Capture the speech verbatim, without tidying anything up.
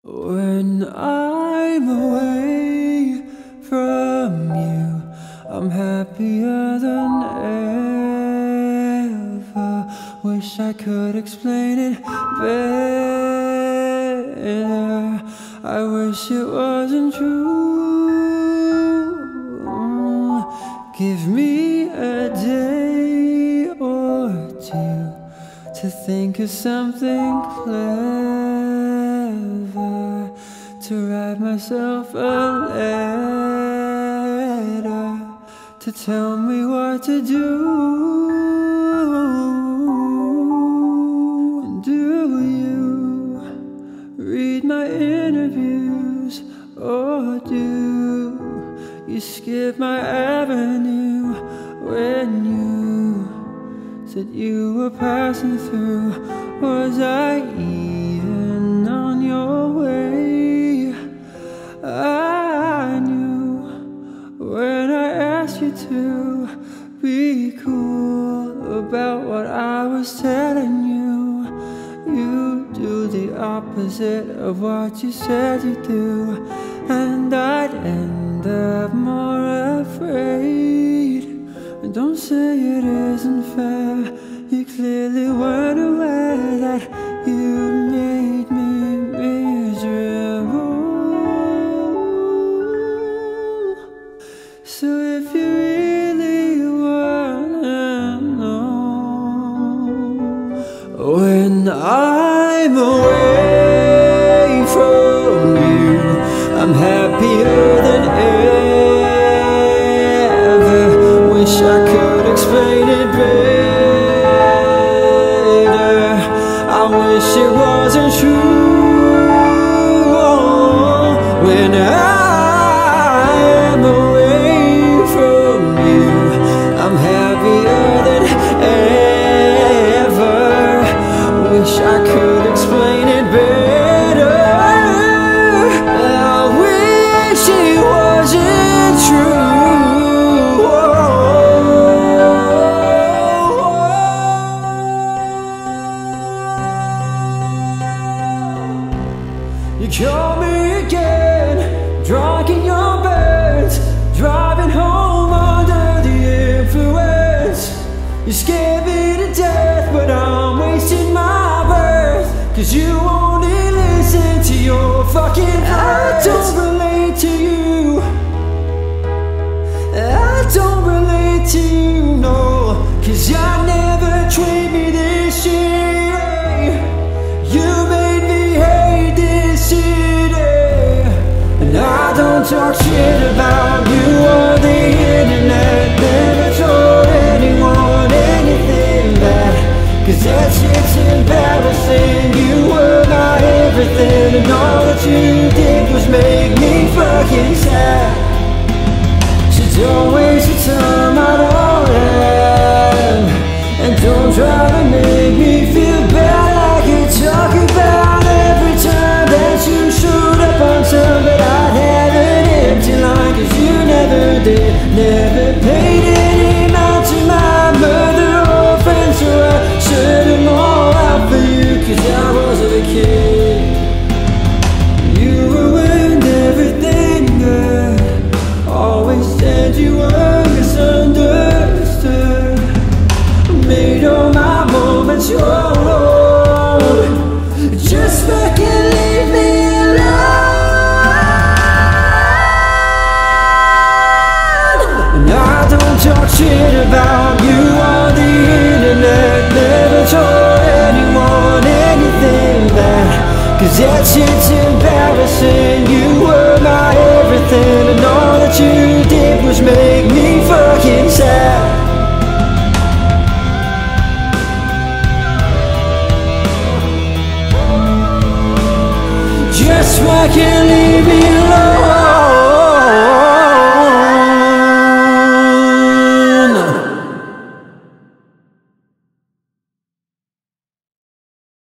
When I'm away from you, I'm happier than ever. Wish I could explain it better. I wish it wasn't true. Give me a day or two to think of something clever, to write myself a letter, to tell me what to do. Do you read my interviews, or do you skip my avenue when you said you were passing through? Was I even on your way? I knew when I asked you to be cool about what I was telling you. You do the opposite of what you said you do, and I'd end up more afraid. Don't say it isn't fair. You clearly weren't aware that you made me miserable. So if you really wanna know, when I'm away from you, I'm happier than ever. Wish I could explain it better. I wish it wasn't true. When I am away from you, I'm happier than ever. Wish I could explain it better. I wish it wasn't true. You call me again, drunk in your bed, driving home under the influence. You scared me to death, but I'm wasting my breath, 'cause you only listen to your fucking friends. I don't relate to you, I don't relate to you, no, 'cause I never treat me this shit. You made me hate this city, and I don't talk shit about you on the internet. Never told anyone anything bad, 'cause that shit's embarrassing. You were my everything, and all that you did was make me fucking sad. So don't waste your time, I don't have, and don't try to make me feel bad like you're talking about every time that you showed up on time. But I'd have an empty line, 'cause you never did, never paid any amount to my mother or friends. So I shut them all out for you, 'cause I was a kid. You ruined everything good, always said you were misunderstood. Made all my moments your own. Just fucking leave me alone. And I don't talk shit about you on the internet. Never told anyone anything bad, 'cause that shit's embarrassing. You were my everything,